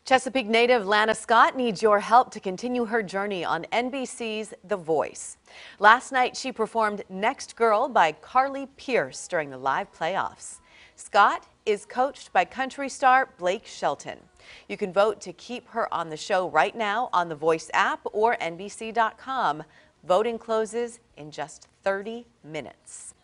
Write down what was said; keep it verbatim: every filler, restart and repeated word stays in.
Chesapeake native Lana Scott needs your help to continue her journey on N B C's The Voice. Last night, she performed Next Girl by Carly Pearce during the live playoffs. Scott is coached by country star Blake Shelton. You can vote to keep her on the show right now on the Voice app or N B C dot com. Voting closes in just thirty minutes.